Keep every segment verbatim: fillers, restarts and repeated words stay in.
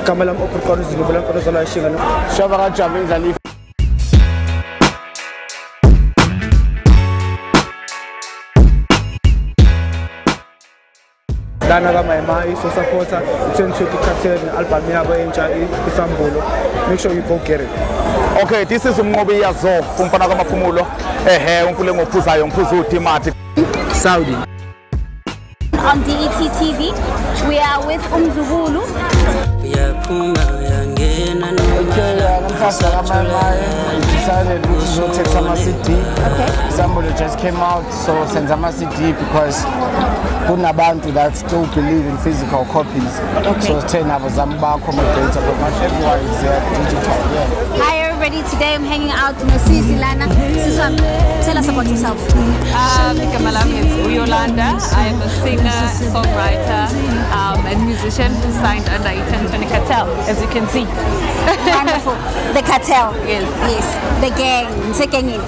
igama lami Opricon Zulu lapho lozala ishinga no shaba kajaba indlala lana kama ema iso supporter twenty twenty Cartel album yabo entsha isambulo. Make sure you go get it. Okay, this is umnqobi yazo umfana kamaphumulo ehe umfule ngophuzayo ngiphuza uTimati Saudi. On D E T T V, we are with Umzukulu. Okay, I'm first I decided to take some C D. Okay. Somebody just came out, so send some C D because kunabantu that still believe in physical copies. Okay. So ten of us are accommodated, but not everyone is there digital. Yeah. Hi everybody, today I'm hanging out with Sisi Lana. Siswam, tell us about yourself. Um, my name is Uyolanda. I am a singer, songwriter, um, and musician signed under ten twenty Cartel, as you can see. Wonderful. The Cartel. Yes. Yes. The gang. Msekengini.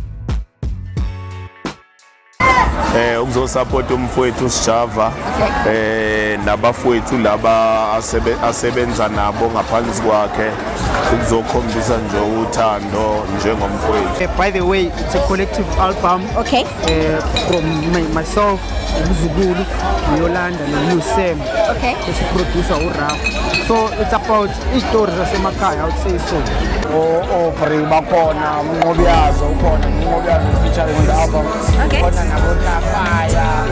Eh ukuzosupport umfowethu Sjava eh nabafowethu laba asebenza nabo ngaphansi kwakhe ukuzokhombisa nje uthando njengomfowethu. By the way, it's a collective album. Okay. Uh, from my, myself, Umzukulu, Yolanda, and Sam. Okay. It's a producer Uraf. So it's about each story zasemakhaya, I would say so. Oh, oh, Pari bakhona umnqobi yazo ukhona umnqobi yazo featuring on the album. Okay. Khona nabo Fire.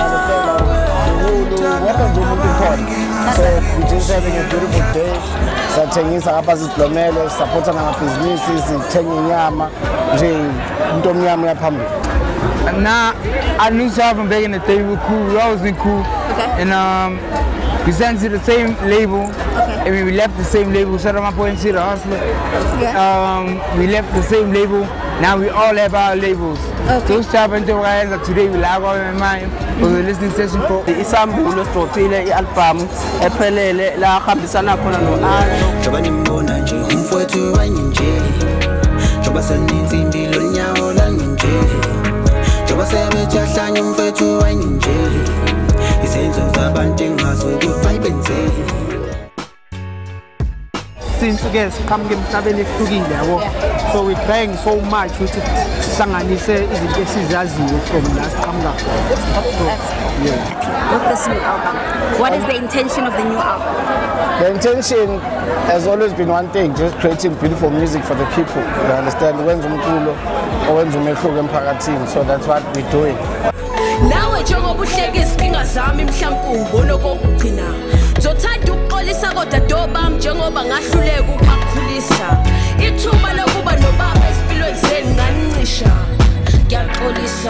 So we just having a beautiful day. Sathengisa ngapha siziblomelo, support namabhizinisi, sithenga inyama nje into omnyama yaphambili. Nah, I knew Sjava from back in the day. We were cool. We always been cool. Okay. And um, we signed to the same label. Okay. And we left the same label. Saramapo and Sira Hustler. Yeah. Um, we left the same label. Now we all have our labels. Okay. So Sjava and Joga today we like all in mind. Was a listening session for Isambulo Stotile album. Epelele la Habisana Kona no Ano. Jobani mbona nje umfowethu wanje. Joba seninzi impilo nyawo la nje. Joba sebejahlanya umfowethu wanje. Isenzo zabantu ngazo kufayibenze. Since again, come get Tabele cooking there. So we're trying so much with Sanganise is the Sizazi from last Kanga. So, yeah. With this new album, what is the intention of the new album? The intention has always been one thing, just creating beautiful music for the people. You understand? Wenza umculo, owenza umehluko emphakathini. So that's what we're doing. Nawe njengoba uhleke izinkinga zami mhlawumbe ubona kokugcina. Zothanda ukuxolisa kodwa doba njengoba ngahluleka ukukhulisa. Ithuba lokuba nobaba esimpilweni zenu nganicisha. Ngiyaxolisa.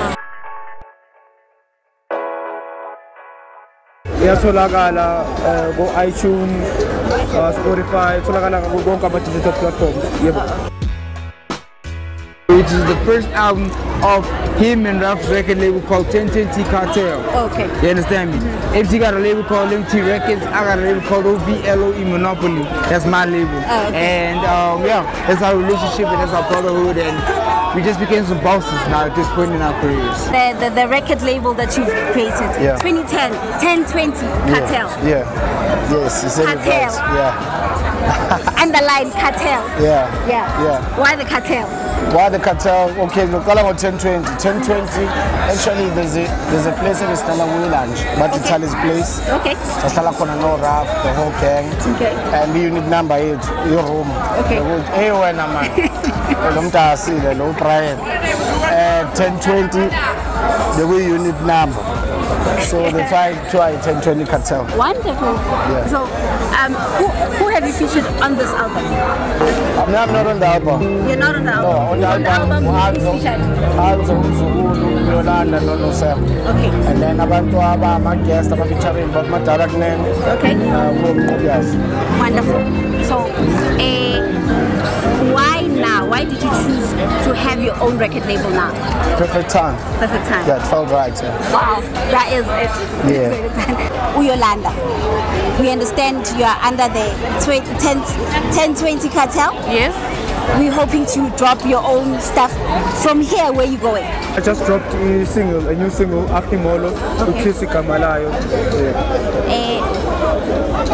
Iyatholakala go iTunes, Spotify, itholakala konke ama digital platforms. Yebo. Which is the first album of him and Raf's record label called ten twenty Cartel. Okay. You understand me? Mm-hmm. F T got a label called M T Records. I got a label called O V L O E Monopoly. That's my label. Oh, okay. And um, yeah, that's our relationship and that's our brotherhood. And we just became some bosses now at this point in our careers. The, the, the record label that you've created. Yeah. twenty ten, ten twenty Cartel. Yeah. yeah. Yes, you said Cartel. it right. Yeah. Underline Cartel. Yeah. Yeah. Yeah. Why the Cartel? Why the Cartel? Okay, look, I got ten twenty. ten twenty, actually, there's a there's a place in Stella Lounge, but Okay. it's Ali's place. Okay. Stella Kona no Raf, the whole gang. Okay. And the unit number eight, your room. Okay. Hey, when I'm at the low Brian. ten twenty, the way unit number. So they try try ten twenty Cartel. Wonderful. Yeah. So, um, who, who have you featured on this album? I'm not, I'm not on the album. You're not on the No, album. on the on the album, album, Hanzo, who's featured? Hanzo, Umzukulu, Yolanda, no Sam. Okay. And then abantu aba my guest aba featuring but my direct name. Okay. Uh, yes. Wonderful. So, uh, why now? Why did you choose to have your own record label now? Perfect time. Perfect time. Yeah, it felt right. Yeah. Wow, that is it. Yeah. Uyolanda, we understand you are under the ten twenty Cartel. Yes. We're hoping to drop your own stuff from here. Where you going? I just dropped a single, a new single, After Molo, with Kissy Kamalayo. Yeah. Uh,